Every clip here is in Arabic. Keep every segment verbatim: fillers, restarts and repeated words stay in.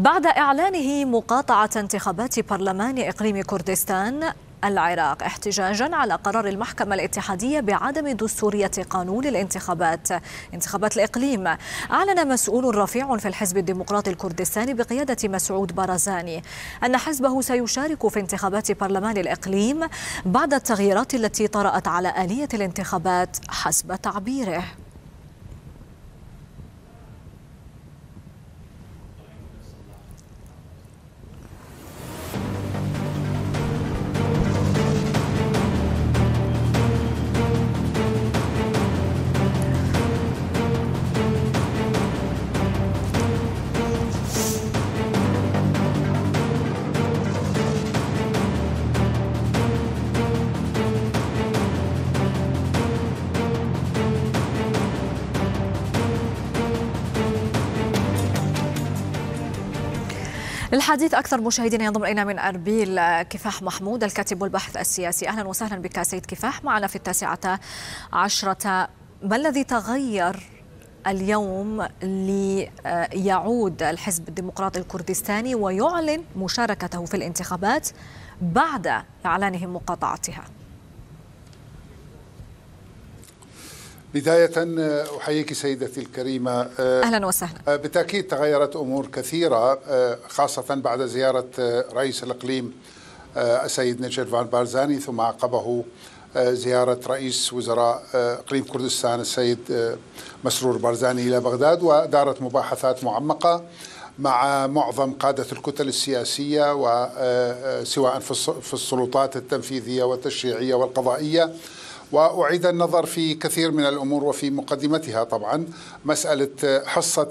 بعد إعلانه مقاطعة انتخابات برلمان إقليم كردستان العراق احتجاجا على قرار المحكمة الاتحادية بعدم دستورية قانون الانتخابات انتخابات الإقليم، أعلن مسؤول رفيع في الحزب الديمقراطي الكردستاني بقيادة مسعود بارزاني أن حزبه سيشارك في انتخابات برلمان الإقليم بعد التغييرات التي طرأت على آلية الانتخابات حسب تعبيره. للحديث أكثر مشاهدينا ينضم إلينا من أربيل كفاح محمود الكاتب والباحث السياسي. أهلا وسهلا بك سيد كفاح معنا في التاسعة عشرة. ما الذي تغير اليوم ليعود الحزب الديمقراطي الكردستاني ويعلن مشاركته في الانتخابات بعد إعلانه مقاطعتها؟ بداية أحييك سيدتي الكريمة. أهلا وسهلا. بالتأكيد تغيرت أمور كثيرة، خاصة بعد زيارة رئيس الإقليم السيد نيتشر فان بارزاني، ثم عقبه زيارة رئيس وزراء إقليم كردستان السيد مسرور بارزاني إلى بغداد، ودارت مباحثات معمقة مع معظم قادة الكتل السياسية وسواء في السلطات التنفيذية والتشريعية والقضائية، وأعيد النظر في كثير من الأمور، وفي مقدمتها طبعا مسألة حصة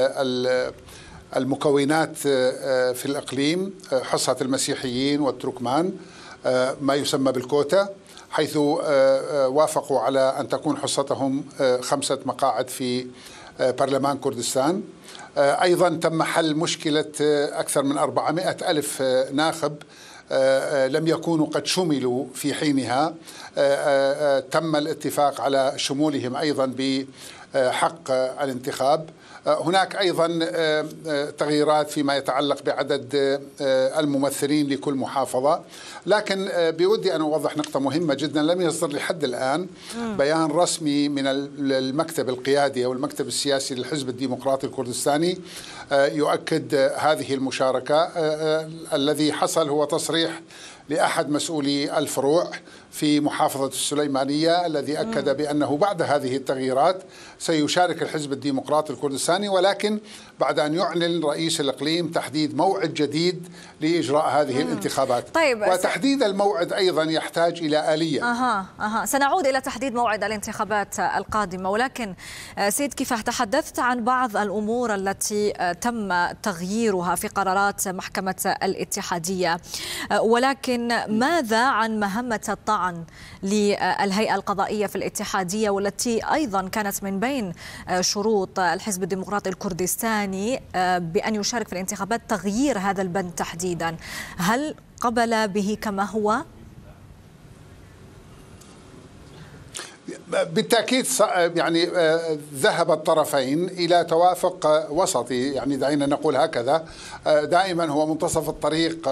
المكونات في الإقليم، حصة المسيحيين والتركمان، ما يسمى بالكوتا، حيث وافقوا على أن تكون حصتهم خمسة مقاعد في برلمان كردستان. أيضا تم حل مشكلة أكثر من أربعمائة ألف ناخب لم يكونوا قد شملوا في حينها، تم الاتفاق على شمولهم أيضا بحق الانتخاب. هناك أيضا تغييرات فيما يتعلق بعدد الممثلين لكل محافظة، لكن بودي أن أوضح نقطة مهمة جدا. لم يصدر لحد الآن بيان رسمي من المكتب القيادي أو المكتب السياسي للحزب الديمقراطي الكردستاني يؤكد هذه المشاركة. الذي حصل هو تصريح لأحد مسؤولي الفروع في محافظة السليمانية الذي أكد بأنه بعد هذه التغييرات سيشارك الحزب الديمقراطي الكردستاني، ولكن بعد أن يعلن رئيس الإقليم تحديد موعد جديد لإجراء هذه مم. الانتخابات. طيب، وتحديد الموعد أيضا يحتاج إلى آلية. أها أها سنعود إلى تحديد موعد الانتخابات القادمة، ولكن سيد كفاح تحدثت عن بعض الأمور التي تم تغييرها في قرارات محكمة الاتحادية، ولكن ماذا عن مهمة الطعن للهيئة القضائية في الاتحادية، والتي أيضا كانت من بين شروط الحزب الديمقراطي الكردستاني بأن يشارك في الانتخابات تغيير هذا البند تحديدا؟ هل قبل به كما هو؟ بالتأكيد يعني ذهب الطرفين إلى توافق وسطي، يعني دعينا نقول هكذا. دائما هو منتصف الطريق،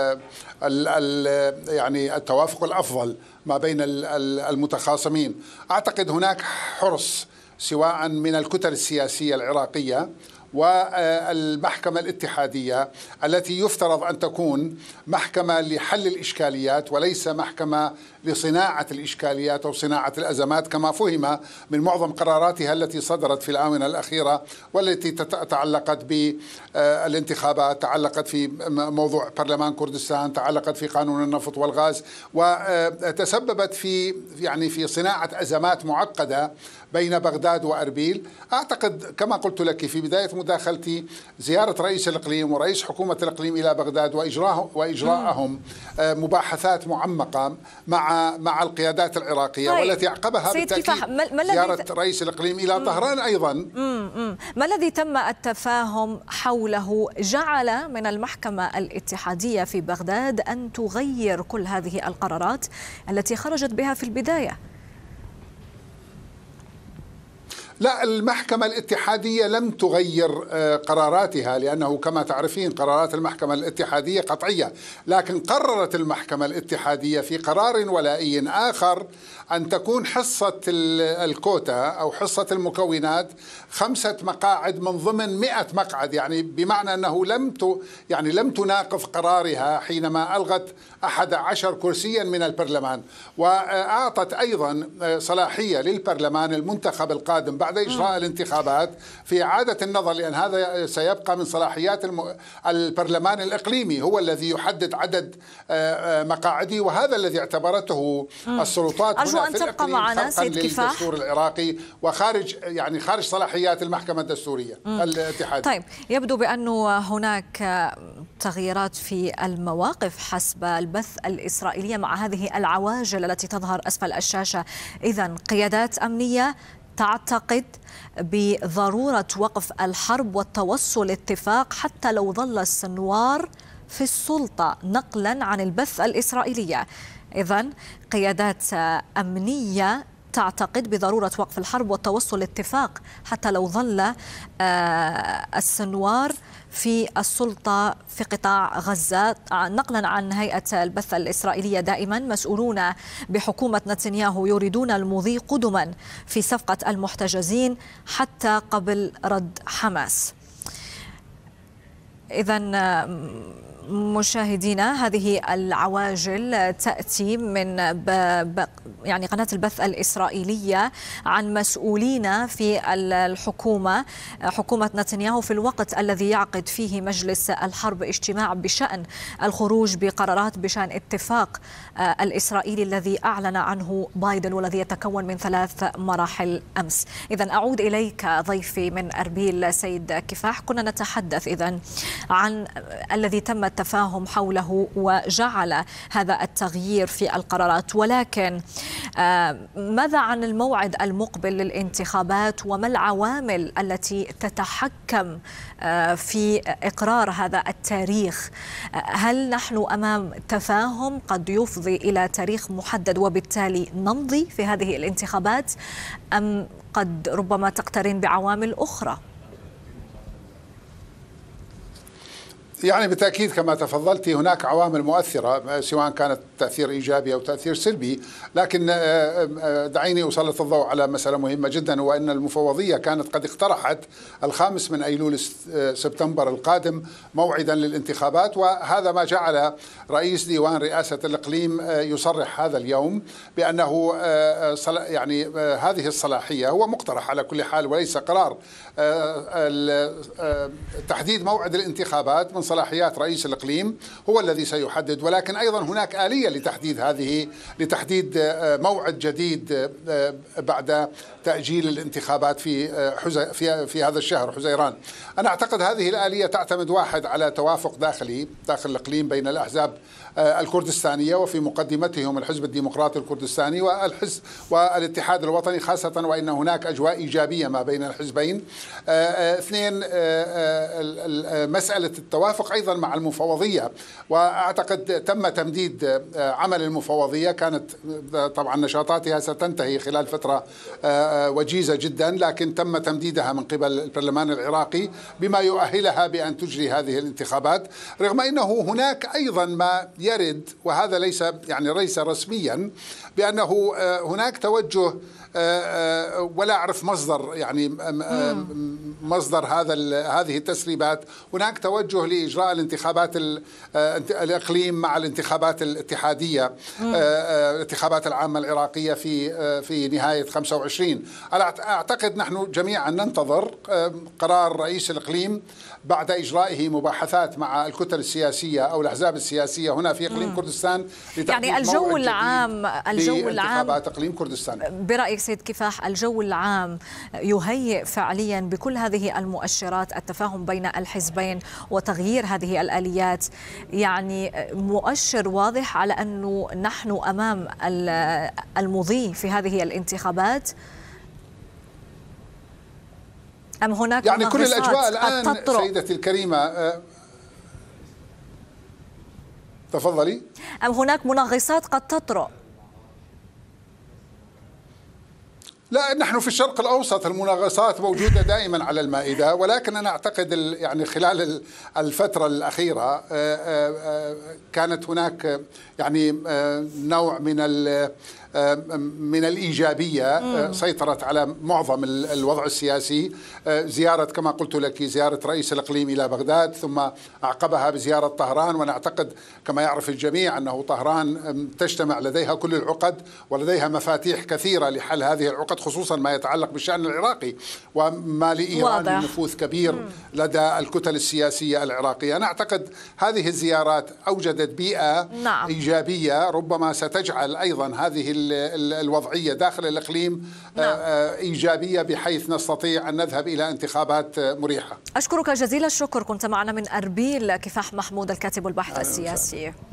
يعني التوافق الأفضل ما بين المتخاصمين. أعتقد هناك حرص سواء من الكتل السياسية العراقية والمحكمة الاتحادية التي يفترض أن تكون محكمة لحل الإشكاليات وليس محكمة لصناعة الإشكاليات أو صناعة الأزمات كما فهم من معظم قراراتها التي صدرت في الآونة الأخيرة، والتي تعلقت بالانتخابات، تعلقت في موضوع برلمان كردستان، تعلقت في قانون النفط والغاز، وتسببت في يعني في صناعة أزمات معقدة بين بغداد وأربيل. أعتقد كما قلت لك في بداية مداخلتي زيارة رئيس الإقليم ورئيس حكومة الإقليم إلى بغداد وإجراء وإجراءهم مباحثات معمقة مع مع القيادات العراقية، طيب. والتي عقبها بالتأكيد زيارة رئيس الإقليم إلى طهران أيضا. مم. ما الذي تم التفاهم حوله جعل من المحكمة الاتحادية في بغداد أن تغير كل هذه القرارات التي خرجت بها في البداية؟ لا، المحكمة الاتحادية لم تغير قراراتها، لأنه كما تعرفين قرارات المحكمة الاتحادية قطعية، لكن قررت المحكمة الاتحادية في قرار ولائي آخر أن تكون حصة الكوتا أو حصة المكونات خمسة مقاعد من ضمن مئة مقعد، يعني بمعنى أنه لم يعني لم تناقض قرارها حينما ألغت أحد عشر كرسيا من البرلمان، وأعطت أيضا صلاحية للبرلمان المنتخب القادم بعد إجراء الانتخابات في إعادة النظر، لأن هذا سيبقى من صلاحيات البرلمان الإقليمي، هو الذي يحدد عدد مقاعده، وهذا الذي اعتبرته السلطات أرجو أن تبقى معنا سيد كفاح للدستور العراقي وخارج يعني خارج صلاحيات المحكمة الدستورية الاتحادية. طيب، يبدو بأنه هناك تغييرات في المواقف حسب البث الإسرائيلي مع هذه العواجل التي تظهر أسفل الشاشة. إذن قيادات أمنية تعتقد بضرورة وقف الحرب والتوصل لاتفاق حتى لو ظل السنوار في السلطة، نقلا عن البث الإسرائيلي. إذن قيادات أمنية تعتقد بضرورة وقف الحرب والتوصل لاتفاق حتى لو ظل السنوار في السلطة في قطاع غزة، نقلا عن هيئة البث الإسرائيلية. دائما مسؤولون بحكومة نتنياهو يريدون المضي قدما في صفقة المحتجزين حتى قبل رد حماس. إذن مشاهدينا، هذه العواجل تأتي من ب... ب... يعني قناة البث الإسرائيلية عن مسؤولين في الحكومة، حكومة نتنياهو، في الوقت الذي يعقد فيه مجلس الحرب اجتماع بشأن الخروج بقرارات بشأن اتفاق الإسرائيلي الذي أعلن عنه بايدن والذي يتكون من ثلاث مراحل أمس. إذن أعود إليك ضيفي من أربيل سيد كفاح. كنا نتحدث إذن عن الذي تم التفاهم حوله وجعل هذا التغيير في القرارات، ولكن ماذا عن الموعد المقبل للانتخابات وما العوامل التي تتحكم في إقرار هذا التاريخ؟ هل نحن أمام تفاهم قد يفضي إلى تاريخ محدد وبالتالي نمضي في هذه الانتخابات، أم قد ربما تقترن بعوامل أخرى؟ يعني بالتأكيد كما تفضلتي هناك عوامل مؤثرة، سواء كانت تأثير إيجابي أو تأثير سلبي، لكن دعيني أسلط الضوء على مسألة مهمة جدا، وأن المفوضية كانت قد اقترحت الخامس من أيلول سبتمبر القادم موعدا للانتخابات، وهذا ما جعل رئيس ديوان رئاسة الإقليم يصرح هذا اليوم بأنه يعني هذه الصلاحية هو مقترح على كل حال وليس قرار. تحديد موعد الانتخابات من صلاحيات رئيس الإقليم، هو الذي سيحدد، ولكن أيضا هناك آلية لتحديد هذه لتحديد موعد جديد بعد تأجيل الانتخابات في في في هذا الشهر حزيران. أنا أعتقد هذه الآلية تعتمد واحد على توافق داخلي داخل الإقليم بين الأحزاب الكردستانية، وفي مقدمتهم الحزب الديمقراطي الكردستاني والحزب والاتحاد الوطني خاصة، وإن هناك أجواء إيجابية ما بين الحزبين. اثنين، مسألة التوافق أيضا مع المفوضية، وأعتقد تم تمديد عمل المفوضية، كانت طبعا نشاطاتها ستنتهي خلال فترة وجيزة جدا، لكن تم تمديدها من قبل البرلمان العراقي بما يؤهلها بأن تجري هذه الانتخابات، رغم أنه هناك أيضا ما يرد، وهذا ليس يعني ليس رسميا، بأنه هناك توجه ولا أعرف مصدر يعني مصدر هذا هذه التسريبات، هناك توجه لإجراء الانتخابات الإقليم مع الانتخابات الاتحادية، الانتخابات العامة العراقية في في نهاية خمسة وعشرين. أعتقد نحن جميعا ننتظر قرار رئيس الإقليم بعد إجرائه مباحثات مع الكتل السياسية أو الأحزاب السياسية هنا في إقليم كردستان، يعني الجو العام الجو العام إقليم كردستان. برأيك سيد كفاح، الجو العام يهيئ فعليا بكل هذه المؤشرات التفاهم بين الحزبين وتغيير هذه الآليات، يعني مؤشر واضح على أنه نحن أمام المضي في هذه الانتخابات، أم هناك يعني كل الأجواء الآن تطرق؟ سيدتي الكريمة تفضلي. أم هناك منغصات قد تطرق؟ لا، نحن في الشرق الأوسط المناغصات موجودة دائما على المائدة، ولكن أنا أعتقد يعني خلال الفترة الأخيرة كانت هناك يعني نوع من من الإيجابية سيطرت على معظم الوضع السياسي. زيارة كما قلت لك زيارة رئيس الإقليم إلى بغداد، ثم أعقبها بزيارة طهران، ونعتقد كما يعرف الجميع أنه طهران تجتمع لديها كل العقد ولديها مفاتيح كثيرة لحل هذه العقد، خصوصا ما يتعلق بالشأن العراقي وما لإيران من نفوذ كبير م. لدى الكتل السياسية العراقية. أنا أعتقد هذه الزيارات أوجدت بيئة نعم. إيجابية ربما ستجعل أيضا هذه الوضعية داخل الإقليم نعم. إيجابية بحيث نستطيع أن نذهب إلى انتخابات مريحة. أشكرك جزيل الشكر، كنت معنا من أربيل كفاح محمود الكاتب والباحث السياسي.